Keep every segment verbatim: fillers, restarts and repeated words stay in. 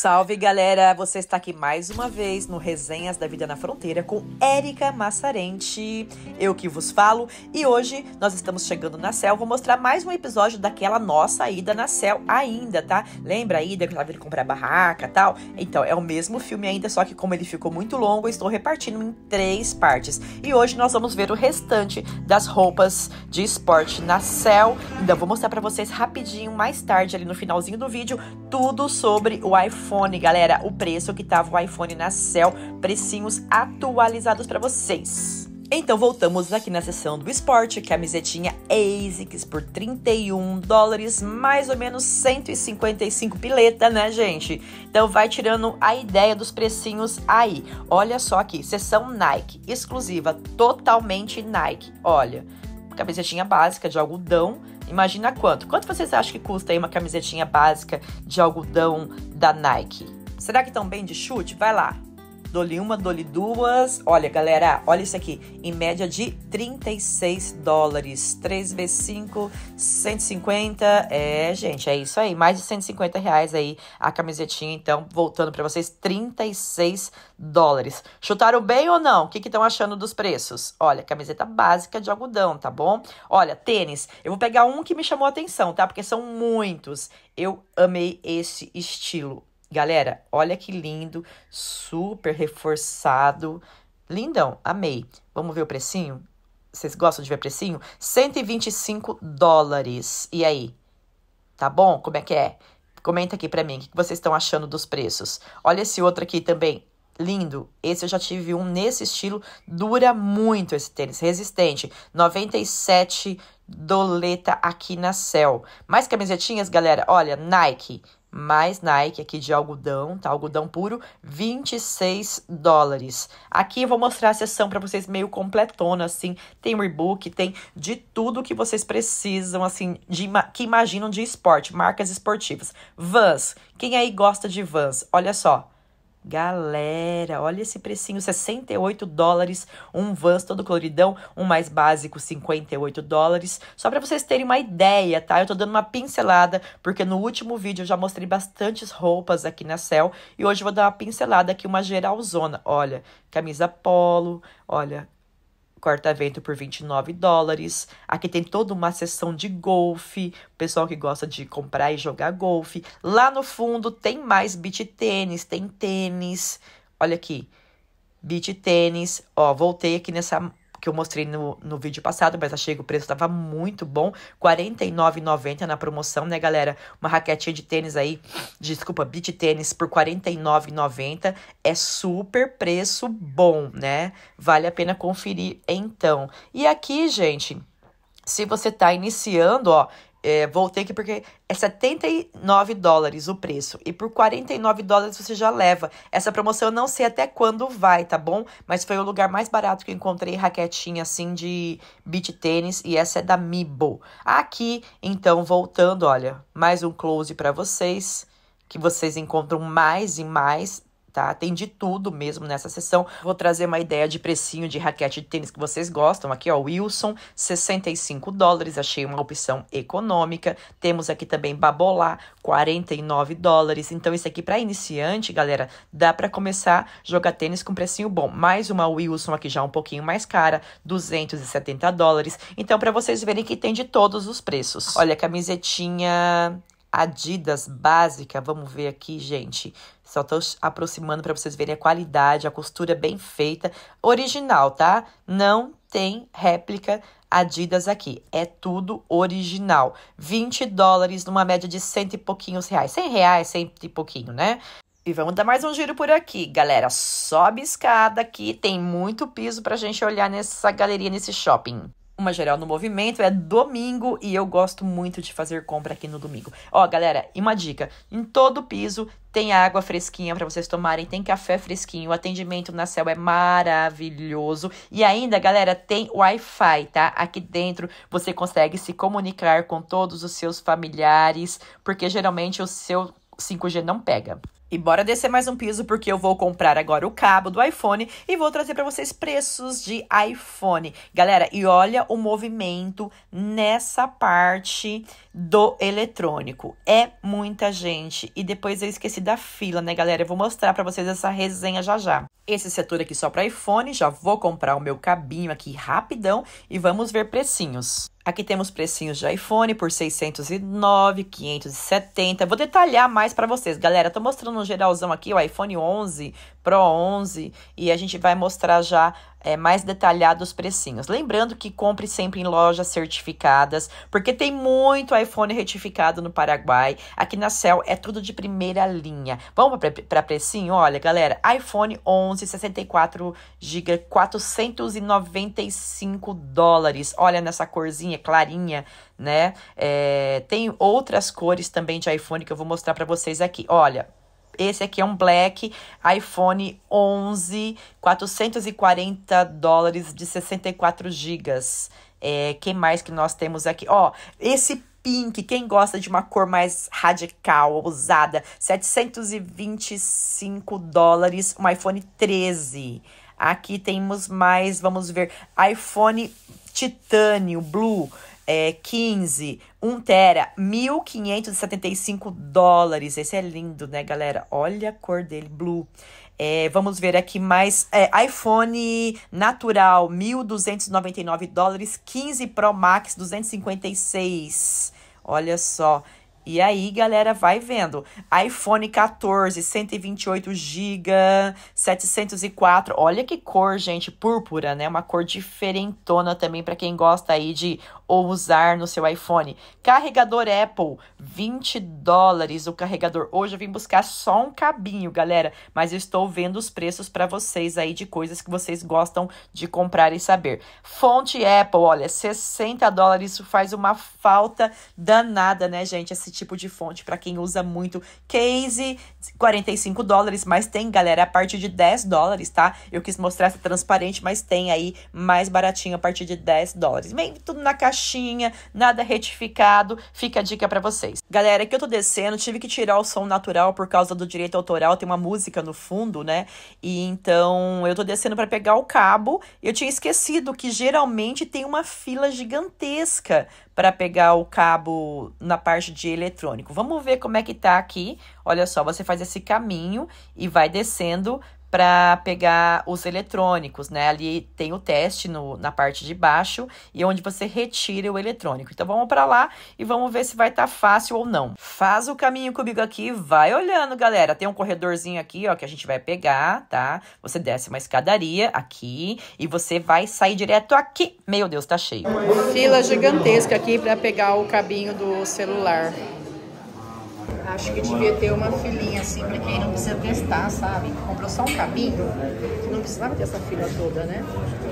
Salve, galera! Você está aqui mais uma vez no Resenhas da Vida na Fronteira com Érica Massarente, eu que vos falo. E hoje nós estamos chegando na Cell. Vou mostrar mais um episódio daquela nossa ida na Cell ainda, tá? Lembra a ida que eu tava indo comprar barraca e tal? Então, é o mesmo filme ainda, só que como ele ficou muito longo, eu estou repartindo em três partes. E hoje nós vamos ver o restante das roupas de esporte na Cell. Então, vou mostrar pra vocês rapidinho, mais tarde, ali no finalzinho do vídeo, tudo sobre o iPhone. iPhone, galera, o preço que tava o iPhone na Cell, precinhos atualizados para vocês. Então voltamos aqui na seção do esporte, camisetinha ASICS por trinta e um dólares, mais ou menos cento e cinquenta e cinco pileta, né, gente? Então vai tirando a ideia dos precinhos aí. Olha só aqui, seção Nike, exclusiva, totalmente Nike. Olha, camisetinha básica de algodão. Imagina quanto. Quanto vocês acham que custa aí uma camisetinha básica de algodão da Nike? Será que estão bem de chute? Vai lá. Dou-lhe uma, dou-lhe duas. Olha, galera, olha isso aqui. Em média de trinta e seis dólares. três vezes cinco, cento e cinquenta. É, gente, é isso aí. Mais de cento e cinquenta reais aí a camisetinha. Então, voltando para vocês, trinta e seis dólares. Chutaram bem ou não? O que estão achando dos preços? Olha, camiseta básica de algodão, tá bom? Olha, tênis. Eu vou pegar um que me chamou a atenção, tá? Porque são muitos. Eu amei esse estilo. Galera, olha que lindo, super reforçado, lindão, amei. Vamos ver o precinho? Vocês gostam de ver precinho? cento e vinte e cinco dólares. E aí? Tá bom? Como é que é? Comenta aqui pra mim, o que vocês estão achando dos preços. Olha esse outro aqui também, lindo. Esse eu já tive um nesse estilo, dura muito esse tênis, resistente. noventa e sete doleta aqui na Cell. Mais camisetinhas, galera, olha, Nike. Mais Nike aqui de algodão, tá? Algodão puro, vinte e seis dólares. Aqui eu vou mostrar a seção para vocês meio completona, assim. Tem Reebok, tem de tudo que vocês precisam, assim, de, que imaginam de esporte, marcas esportivas. Vans, quem aí gosta de Vans? Olha só. Galera, olha esse precinho, sessenta e oito dólares, um Vans todo coloridão, um mais básico, cinquenta e oito dólares. Só para vocês terem uma ideia, tá? Eu tô dando uma pincelada, porque no último vídeo eu já mostrei bastantes roupas aqui na Cell, e hoje eu vou dar uma pincelada aqui, uma geralzona. Olha, camisa polo, olha, corta-vento por vinte e nove dólares. Aqui tem toda uma seção de golfe, pessoal que gosta de comprar e jogar golfe. Lá no fundo tem mais beach tênis, tem tênis. Olha aqui, beach tênis. Ó, voltei aqui nessa que eu mostrei no, no vídeo passado, mas achei que o preço estava muito bom. quarenta e nove reais e noventa centavos na promoção, né, galera? Uma raquetinha de tênis aí, desculpa, beach tênis por quarenta e nove reais e noventa centavos. É super preço bom, né? Vale a pena conferir, então. E aqui, gente, se você tá iniciando, ó, É, voltei aqui porque é setenta e nove dólares o preço. E por quarenta e nove dólares você já leva. Essa promoção eu não sei até quando vai, tá bom? Mas foi o lugar mais barato que eu encontrei raquetinha assim de beach tênis. E essa é da Mibo. Aqui, então, voltando, olha, mais um close pra vocês. Que vocês encontram mais e mais, tá? Tem de tudo mesmo nessa seção. Vou trazer uma ideia de precinho de raquete de tênis que vocês gostam. Aqui, ó, Wilson, sessenta e cinco dólares. Achei uma opção econômica. Temos aqui também Babolá, quarenta e nove dólares. Então, isso aqui para iniciante, galera, dá para começar a jogar tênis com precinho bom. Mais uma Wilson aqui já um pouquinho mais cara, duzentos e setenta dólares. Então, para vocês verem que tem de todos os preços. Olha, camisetinha Adidas básica, vamos ver aqui, gente. Só tô aproximando para vocês verem a qualidade, a costura bem feita. Original, tá? Não tem réplica Adidas aqui. É tudo original. vinte dólares numa média de cento e pouquinhos reais. cem reais, cento e pouquinho, né? E vamos dar mais um giro por aqui, galera. Sobe escada aqui, tem muito piso pra gente olhar nessa galeria, nesse shopping. Uma geral no movimento, é domingo e eu gosto muito de fazer compra aqui no domingo. Ó, galera, e uma dica, em todo piso tem água fresquinha para vocês tomarem, tem café fresquinho, o atendimento na Cell é maravilhoso. E ainda, galera, tem Wi-Fi, tá? Aqui dentro você consegue se comunicar com todos os seus familiares, porque geralmente o seu cinco G não pega. E bora descer mais um piso, porque eu vou comprar agora o cabo do iPhone e vou trazer para vocês preços de iPhone. Galera, e olha o movimento nessa parte do eletrônico. É muita gente. E depois eu esqueci da fila, né, galera? Eu vou mostrar para vocês essa resenha já já. Esse setor aqui só para iPhone, já vou comprar o meu cabinho aqui rapidão e vamos ver precinhos. Aqui temos precinhos de iPhone por seiscentos e nove, quinhentos e setenta. Vou detalhar mais para vocês, galera. Tô mostrando um geralzão aqui, o iPhone onze, Pro onze, e a gente vai mostrar já é, mais detalhados os precinhos. Lembrando que compre sempre em lojas certificadas, porque tem muito iPhone retificado no Paraguai. Aqui na Cell é tudo de primeira linha. Vamos para precinho? Olha, galera, iPhone onze, sessenta e quatro gigas, quatrocentos e noventa e cinco dólares. Olha nessa corzinha clarinha, né? É, tem outras cores também de iPhone que eu vou mostrar para vocês aqui. Olha, esse aqui é um Black iPhone onze, quatrocentos e quarenta dólares de sessenta e quatro gigas. É, que mais que nós temos aqui? Ó, esse pink, quem gosta de uma cor mais radical, ousada, setecentos e vinte e cinco dólares, um iPhone treze. Aqui temos mais, vamos ver, iPhone Titânio Blue, é, quinze, um tera, mil quinhentos e setenta e cinco dólares. Esse é lindo, né, galera? Olha a cor dele, blue. É, vamos ver aqui mais, é, iPhone natural, mil duzentos e noventa e nove dólares, quinze Pro Max, duzentos e cinquenta e seis. Olha só. E aí, galera, vai vendo. iPhone quatorze, cento e vinte e oito gigas, setecentos e quatro. Olha que cor, gente, púrpura, né? Uma cor diferentona também para quem gosta aí de usar no seu iPhone. Carregador Apple, vinte dólares o carregador. Hoje eu vim buscar só um cabinho, galera, mas eu estou vendo os preços para vocês aí de coisas que vocês gostam de comprar e saber. Fonte Apple, olha, sessenta dólares, isso faz uma falta danada, né, gente? Esse tipo de fonte para quem usa muito. Case, quarenta e cinco dólares, mas tem, galera, a partir de dez dólares, tá? Eu quis mostrar essa transparente, mas tem aí mais baratinho a partir de dez dólares. Vem tudo na caixinha, nada retificado, fica a dica para vocês. Galera, aqui eu tô descendo, tive que tirar o som natural por causa do direito autoral, tem uma música no fundo, né? E então eu tô descendo para pegar o cabo. Eu tinha esquecido que geralmente tem uma fila gigantesca para pegar o cabo na parte de eletrônico. Vamos ver como é que tá aqui. Olha só, você faz esse caminho e vai descendo para pegar os eletrônicos, né? Ali tem o teste no, na parte de baixo e onde você retira o eletrônico. Então vamos para lá e vamos ver se vai estar tá fácil ou não. Faz o caminho comigo aqui, vai olhando, galera. Tem um corredorzinho aqui, ó, que a gente vai pegar, tá? Você desce uma escadaria aqui e você vai sair direto aqui. Meu Deus, tá cheio. Fila gigantesca aqui para pegar o cabinho do celular. Acho que devia ter uma filinha assim para quem não precisa testar, sabe? Comprou só um cabinho, não precisava ter essa fila toda, né?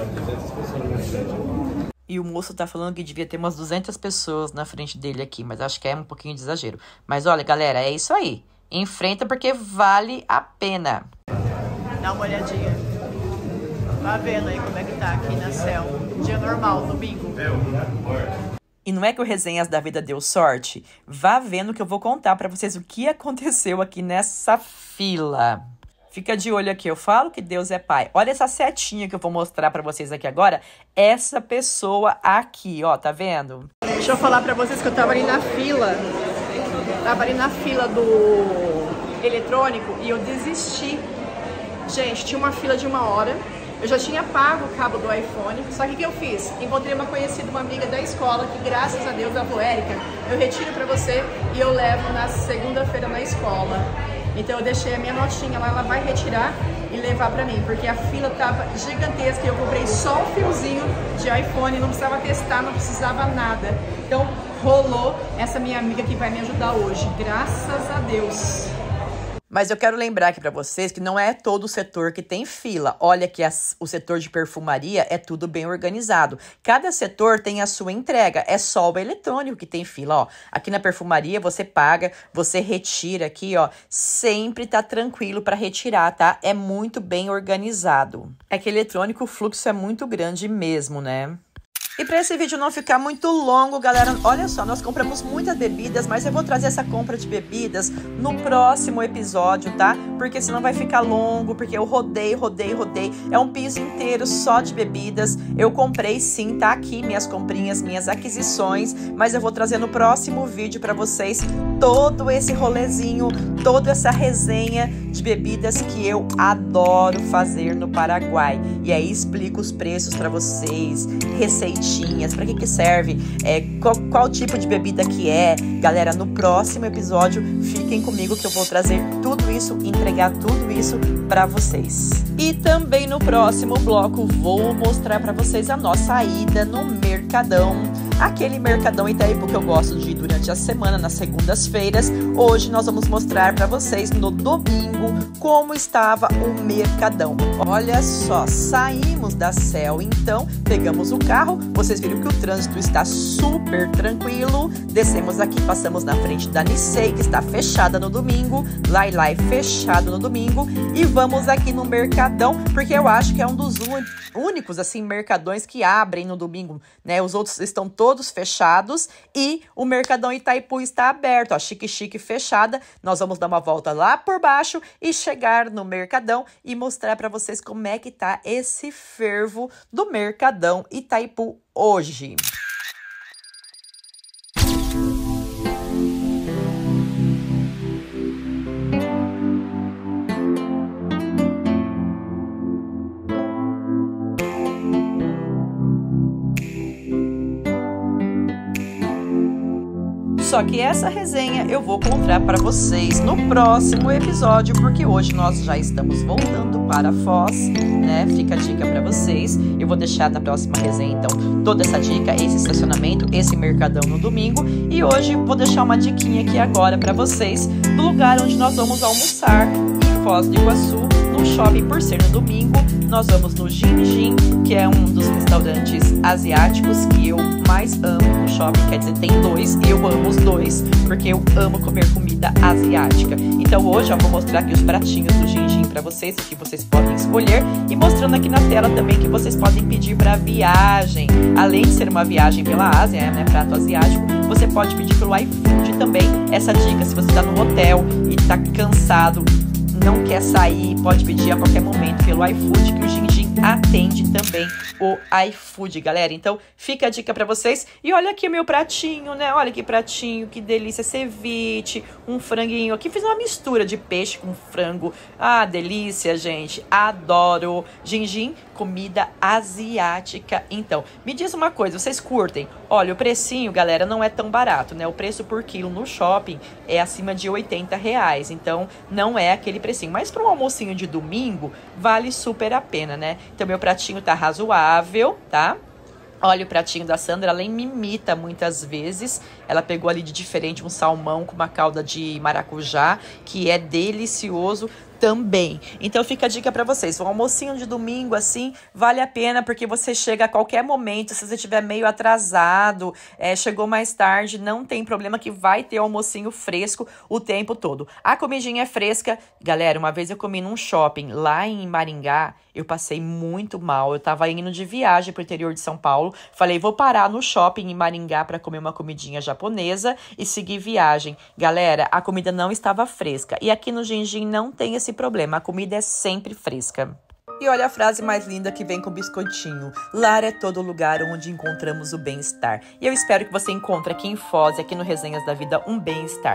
E o moço tá falando que devia ter umas duzentas pessoas na frente dele aqui, mas acho que é um pouquinho de exagero. Mas olha, galera, é isso aí. Enfrenta porque vale a pena. Dá uma olhadinha. Tá vendo aí como é que tá aqui na Cell. Dia normal, domingo. E não é que o Resenhas da Vida deu sorte? Vá vendo que eu vou contar pra vocês o que aconteceu aqui nessa fila. Fica de olho aqui, eu falo que Deus é pai. Olha essa setinha que eu vou mostrar pra vocês aqui agora. Essa pessoa aqui, ó, tá vendo? Deixa eu falar pra vocês que eu tava ali na fila. Tava ali na fila do eletrônico e eu desisti. Gente, tinha uma fila de uma hora. Eu já tinha pago o cabo do iPhone, só que o que eu fiz? Encontrei uma conhecida, uma amiga da escola, que graças a Deus, ela falou, Érica, eu retiro pra você e eu levo na segunda-feira na escola. Então eu deixei a minha notinha lá, ela vai retirar e levar pra mim, porque a fila tava gigantesca e eu comprei só um fiozinho de iPhone, não precisava testar, não precisava nada. Então rolou essa minha amiga que vai me ajudar hoje, graças a Deus. Mas eu quero lembrar aqui pra vocês que não é todo o setor que tem fila. Olha que as, o setor de perfumaria é tudo bem organizado. Cada setor tem a sua entrega. É só o eletrônico que tem fila, ó. Aqui na perfumaria você paga, você retira aqui, ó. Sempre tá tranquilo pra retirar, tá? É muito bem organizado. É que eletrônico o fluxo é muito grande mesmo, né? E para esse vídeo não ficar muito longo, galera, olha só, nós compramos muitas bebidas, mas eu vou trazer essa compra de bebidas no próximo episódio, tá? Porque senão vai ficar longo, porque eu rodei, rodei, rodei. É um piso inteiro só de bebidas. Eu comprei sim, tá aqui minhas comprinhas, minhas aquisições, mas eu vou trazer no próximo vídeo para vocês todo esse rolezinho, toda essa resenha de bebidas que eu adoro fazer no Paraguai. E aí explico os preços para vocês, receitinhas, para que que serve, é, qual, qual tipo de bebida que é. Galera, no próximo episódio, fiquem comigo que eu vou trazer tudo isso, entregar tudo isso para vocês. E também no próximo bloco vou mostrar para vocês a nossa ida no Mercadão. Aquele Mercadão Itaipu que eu gosto de ir durante a semana, nas segundas-feiras. Hoje nós vamos mostrar para vocês no domingo como estava o Mercadão. Olha só, saímos da Cel, então pegamos o carro. Vocês viram que o trânsito está super tranquilo. Descemos aqui, passamos na frente da Nissei, que está fechada no domingo. Lai Lai fechado no domingo. E vamos aqui no Mercadão, porque eu acho que é um dos únicos assim mercadões que abrem no domingo, né? Os outros estão todos todos fechados e o Mercadão Itaipu está aberto, ó, chique chique fechada. Nós vamos dar uma volta lá por baixo e chegar no Mercadão e mostrar para vocês como é que tá esse fervo do Mercadão Itaipu hoje. Só que essa resenha eu vou contar para vocês no próximo episódio, porque hoje nós já estamos voltando para Foz, né? Fica a dica para vocês. Eu vou deixar na próxima resenha, então, toda essa dica, esse estacionamento, esse mercadão no domingo. E hoje vou deixar uma diquinha aqui agora para vocês do lugar onde nós vamos almoçar em Foz do Iguaçu, no shopping, por ser no domingo. Nós vamos no Jin Jin, que é um dos restaurantes asiáticos que eu mais amo no shopping. Quer dizer, tem dois e eu amo os dois, porque eu amo comer comida asiática. Então hoje eu vou mostrar aqui os pratinhos do Jin Jin pra vocês, que vocês podem escolher. E mostrando aqui na tela também que vocês podem pedir pra viagem. Além de ser uma viagem pela Ásia, né, prato asiático, você pode pedir pelo iFood também. Essa dica, se você tá no hotel e tá cansado, não quer sair, pode pedir a qualquer momento pelo iFood, que o Jin Jin atende também o iFood, galera. Então, fica a dica pra vocês. E olha aqui o meu pratinho, né? Olha que pratinho, que delícia. Ceviche, um franguinho. Aqui fiz uma mistura de peixe com frango. Ah, delícia, gente. Adoro. Jin Jin, comida asiática. Então, me diz uma coisa, vocês curtem? Olha, o precinho, galera, não é tão barato, né? O preço por quilo no shopping é acima de oitenta reais. Então, não é aquele precinho. Mas para um almocinho de domingo, vale super a pena, né? Então, meu pratinho tá razoável, tá? Olha o pratinho da Sandra, ela me imita muitas vezes. Ela pegou ali de diferente um salmão com uma calda de maracujá, que é delicioso também. Então fica a dica pra vocês, um almocinho de domingo assim, vale a pena, porque você chega a qualquer momento. Se você estiver meio atrasado, é, chegou mais tarde, não tem problema, que vai ter almocinho fresco o tempo todo. A comidinha é fresca. Galera, uma vez eu comi num shopping lá em Maringá, eu passei muito mal. Eu tava indo de viagem pro interior de São Paulo, falei, vou parar no shopping em Maringá pra comer uma comidinha japonesa e seguir viagem. Galera, a comida não estava fresca. E aqui no Jin Jin não tem esse problema, a comida é sempre fresca. E olha a frase mais linda que vem com biscoitinho. Lar é todo lugar onde encontramos o bem-estar. E eu espero que você encontre aqui em Foz, aqui no Resenhas da Vida, um bem-estar.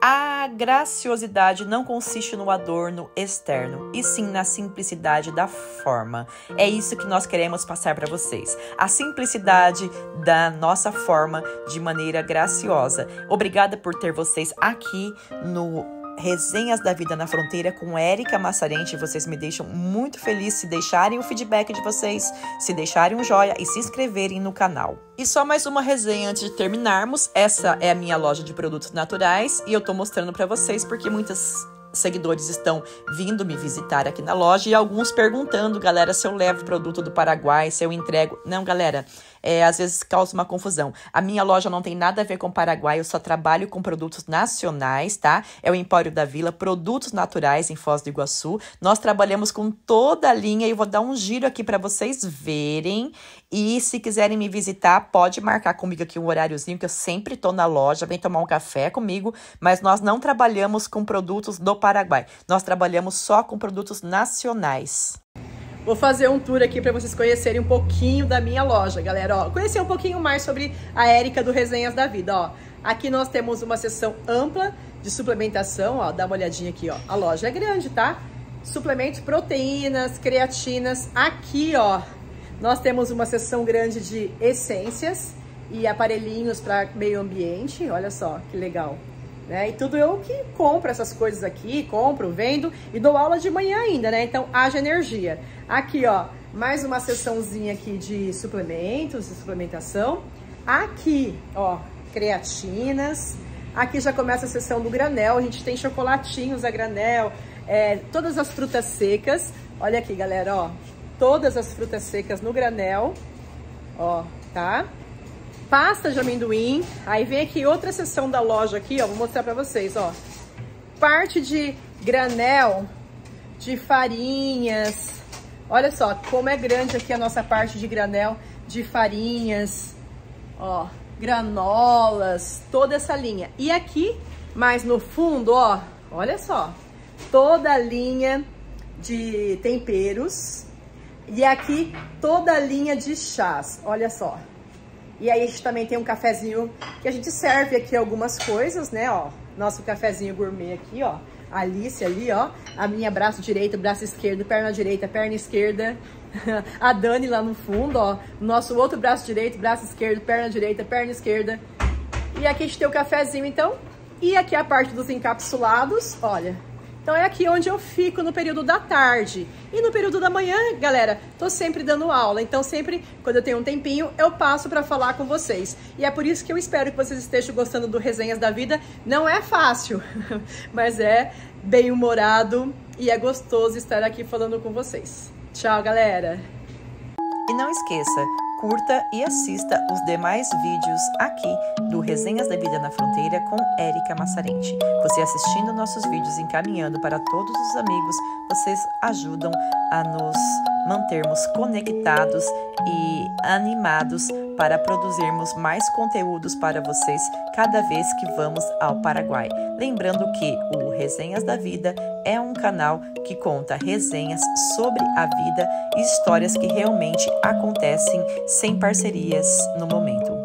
A graciosidade não consiste no adorno externo, e sim na simplicidade da forma. É isso que nós queremos passar para vocês. A simplicidade da nossa forma de maneira graciosa. Obrigada por ter vocês aqui no Resenhas da Vida na Fronteira com Érica Massarente. Vocês me deixam muito feliz se deixarem o feedback de vocês, se deixarem um joia e se inscreverem no canal. E só mais uma resenha antes de terminarmos. Essa é a minha loja de produtos naturais e eu tô mostrando pra vocês porque muitas seguidores estão vindo me visitar aqui na loja e alguns perguntando, galera, se eu levo produto do Paraguai, se eu entrego. Não, galera, é, às vezes causa uma confusão. A minha loja não tem nada a ver com Paraguai, eu só trabalho com produtos nacionais, tá? É o Empório da Vila, produtos naturais em Foz do Iguaçu. Nós trabalhamos com toda a linha e eu vou dar um giro aqui para vocês verem. E se quiserem me visitar, pode marcar comigo aqui um horáriozinho, que eu sempre tô na loja, vem tomar um café comigo, mas nós não trabalhamos com produtos do Paraguai. Nós trabalhamos só com produtos nacionais. Vou fazer um tour aqui para vocês conhecerem um pouquinho da minha loja, galera. Ó, conhecer um pouquinho mais sobre a Érica do Resenhas da Vida. Ó, aqui nós temos uma seção ampla de suplementação. Ó, dá uma olhadinha aqui. Ó. A loja é grande, tá? Suplementos, proteínas, creatinas. Aqui, ó, nós temos uma seção grande de essências e aparelhinhos para meio ambiente. Olha só que legal. Né? E tudo eu que compro essas coisas aqui, compro, vendo e dou aula de manhã ainda, né? Então, haja energia. Aqui, ó, mais uma seçãozinha aqui de suplementos, de suplementação. Aqui, ó, creatinas. Aqui já começa a seção do granel. A gente tem chocolatinhos a granel, é, todas as frutas secas. Olha aqui, galera, ó, todas as frutas secas no granel, ó, tá? Pasta de amendoim. Aí vem aqui outra seção da loja aqui, ó, vou mostrar pra vocês, ó. Parte de granel, de farinhas. Olha só como é grande aqui a nossa parte de granel, de farinhas, ó, granolas, toda essa linha. E aqui, mais no fundo, ó, olha só, toda a linha de temperos. E aqui toda a linha de chás, olha só. E aí a gente também tem um cafezinho que a gente serve aqui algumas coisas, né, ó. Nosso cafezinho gourmet aqui, ó. A Alice ali, ó. A minha braço direito, braço esquerdo, perna direita, perna esquerda. A Dani lá no fundo, ó. Nosso outro braço direito, braço esquerdo, perna direita, perna esquerda. E aqui a gente tem o cafezinho, então. E aqui a parte dos encapsulados, olha. Então é aqui onde eu fico no período da tarde. E no período da manhã, galera, tô sempre dando aula. Então sempre, quando eu tenho um tempinho, eu passo para falar com vocês. E é por isso que eu espero que vocês estejam gostando do Resenhas da Vida. Não é fácil, mas é bem humorado e é gostoso estar aqui falando com vocês. Tchau, galera! E não esqueça, curta e assista os demais vídeos aqui do Resenhas da Vida na Fronteira com Érica Massarenti. Você assistindo nossos vídeos, encaminhando para todos os amigos, vocês ajudam a nos mantermos conectados e animados para produzirmos mais conteúdos para vocês cada vez que vamos ao Paraguai. Lembrando que o Resenhas da Vida é um canal que conta resenhas sobre a vida e histórias que realmente acontecem sem parcerias no momento.